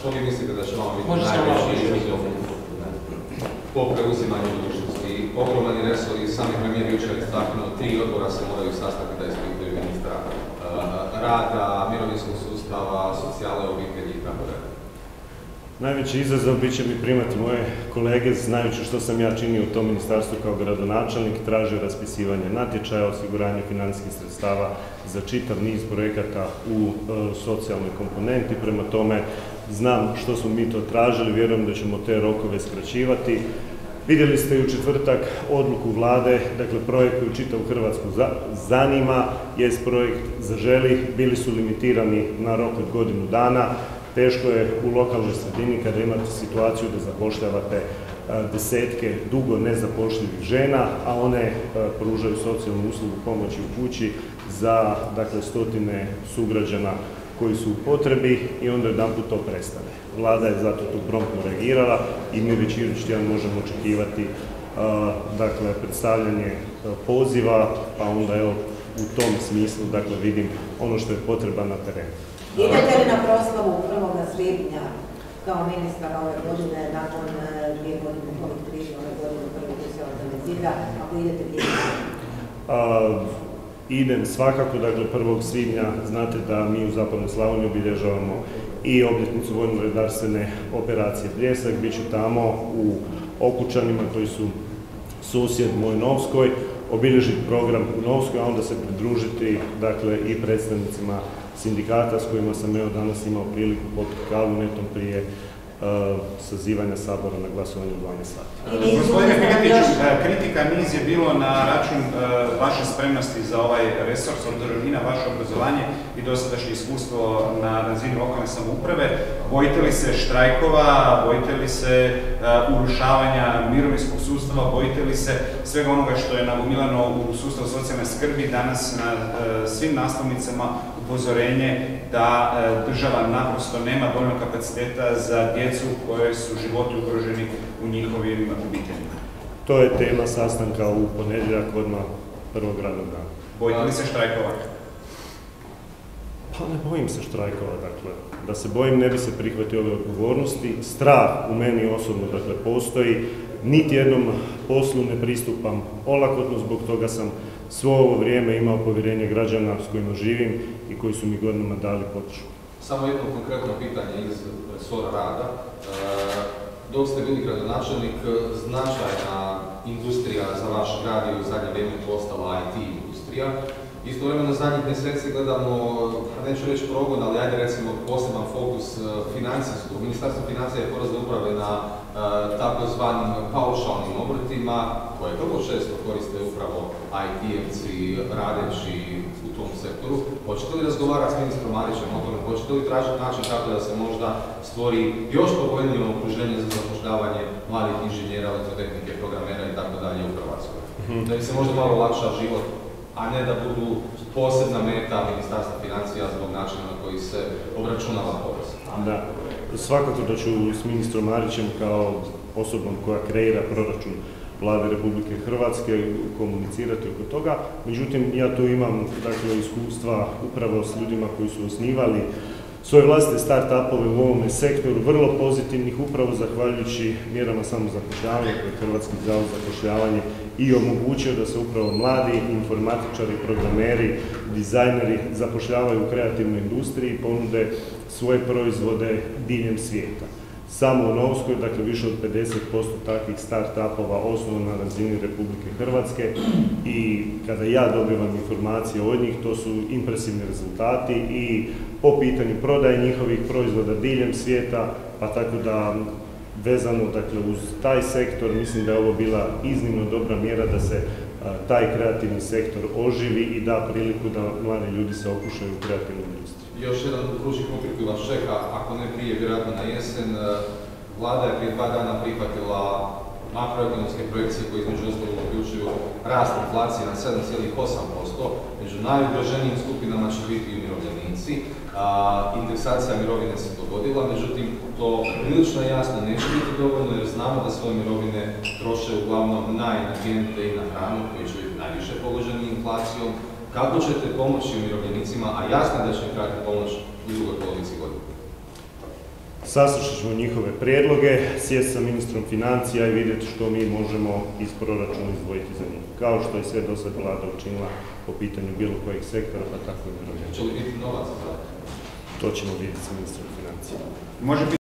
Što vi mislite da će vam biti najveći izazov po preuzimanju budućnosti? Ogroman resor i sami premijer jučer istaknuo, 3 odbora se moraju sastati da ispituju ministra rada, mirovinskog sustava, socijale, obitelji i tako dalje. Najveći izazov bit će mi primati moje kolege, znajući što sam ja činio u tom ministarstvu kao gradonačelnik, tražio raspisivanje natječaja, osiguranje financijskih sredstava za čitav niz projekata u socijalnoj komponenti. Prema tome, znam što smo mi to tražili, vjerujem da ćemo te rokove skraćivati. Vidjeli ste u četvrtak odluku vlade, dakle projekt koji čitavu Hrvatsku zanima, jest projekt Zaželi, bili su limitirani na rok od godinu dana. Teško je u lokalnoj sredini kada imate situaciju da zapošljavate desetke dugo nezapošljivih žena, a one pružaju socijalnu uslugu pomoći u kući za stotine sugrađana koji su u potrebi i onda jedanput to prestane. Vlada je zato tu promptno reagirala i mi već idući tjedan možemo očekivati predstavljanje poziva, pa onda evo u tom smislu vidim ono što je potreba na terenu. Idete li na proslavu 1. svibnja kao ministar ove godine, nakon 2 godine covid krize, ove godine prvi koji se organizira, ako idete gdje? Idem svakako, 1. svibnja, znate da mi u Zapadnoj Slavoniji obilježavamo i obljetnicu vojno-redarstvene operacije Bljesak, bit ću tamo u Okučanima koji su susjed moj Novskoj, obilježiti program u Novskoj, a onda se pridružiti i predstavnicima sindikata s kojima sam danas imao priliku popiti kavu netom prije sazivanja Sabora na glasovanju u 12 sati. Gospodine Piletiću, kritika niz je bilo na račun vaše spremnosti za ovaj resor, s obzirom i na vaše obrazovanje i dosadašnje iskustvo na razini lokalne samouprave. Bojite li se štrajkova, bojite li se urušavanja mirovinskog sustava, bojite li se svega onoga što je nagomilano u sustavu socijalne skrbi? Danas na svim naslovnicama upozorenje da država naprosto nema dovoljno kapaciteta za djecu koje su životi ugroženi u njihovim obiteljima. To je tema sastanka u ponedjeljak odmah prvog radnog dana. Bojite li se štrajkova? Pa ne bojim se štrajkova, Da se bojim ne bi se prihvatio ove odgovornosti. Strah u meni osobno, postoji. Niti jednom poslu ne pristupam olakotno, zbog toga sam svo ovo vrijeme imao povjerenje građana s kojima živim i koji su mi godinama dali podršku. Samo jedno konkretno pitanje iz resora rada. Dok ste bili gradonačelnik, značajna industrija za vaš grad je u zadnje vrijeme postala IT industrija. Istovremeno zadnjih mjeseci gledamo, neću reći progon, ali ajde recimo poseban fokus financijskog. Ministarstvo financija je Porezne uprave na takozvanim paušalnim obrtima, koje vrlo često koriste upravo IT-evci radeći u tom sektoru. Hoćete li razgovarati s ministrom Marićem o tome? Hoćete li tražiti način kako da se možda stvori još povoljnije okruženje za zapošljavanje mladih inženjera, elektrotehnike, programera i tako dalje u Hrvatskoj? Da bi se možda malo olakšao život, a ne da budu posebna meta Ministarstva financija zbog načina na koji se obračunava porez. Da, svakako da ću s ministrom Marićem kao osobom koja kreira proračun Vlade Republike Hrvatske komunicirati oko toga. Međutim, ja tu imam iskustva upravo s ljudima koji su osnivali svoje vlastite start-upove u ovome sektoru, vrlo pozitivnih, upravo zahvaljujući mjerama samozapošljavanja koje je Hrvatski zavod za zapošljavanje i omogućio da se upravo mladi informatičari, programeri, dizajneri zapošljavaju u kreativnoj industriji i ponude svoje proizvode diljem svijeta. Samo u Novskoj, više od 50% takvih start-upova osnovano na razini Republike Hrvatske i kada ja dobivam informacije od njih, to su impresivni rezultati i po pitanju prodaje njihovih proizvoda diljem svijeta, pa tako da vezano uz taj sektor, mislim da je ovo bila iznimno dobra mjera da se taj kreativni sektor oživi i da priliku da mladi ljudi se okušaju u kreativnu industriju. Još jedan vrući konflikt koji vas čeka, ako ne prije, vjerojatno na jesen. Vlada je prije 2 dana prihvatila makroekonomske projekcije koje između ostalog uključuju rast inflacije na 7,8%. Među najugroženijim skupinama će biti i umirovljenici. Indeksacija mirovine se dogodila, međutim to prilično jasno neće biti dovoljno jer znamo da svoje mirovine troše uglavnom na energente i na hranu koji će biti najviše pogođeni inflacijom. Kako ćete pomoći umirovljenicima, a jasno da će im trebati pomoć u drugoj polovici godine? saslušat ćemo njihove prijedloge, sjesti sa ministrom financija i vidjeti što mi možemo iz proračuna izdvojiti za njih. Kao što je sve do sad vlada učinila po pitanju bilo kojeg sektora, pa tako i mirovanja. Će li biti novac za to? To ćemo vidjeti sa ministrom financija. Može biti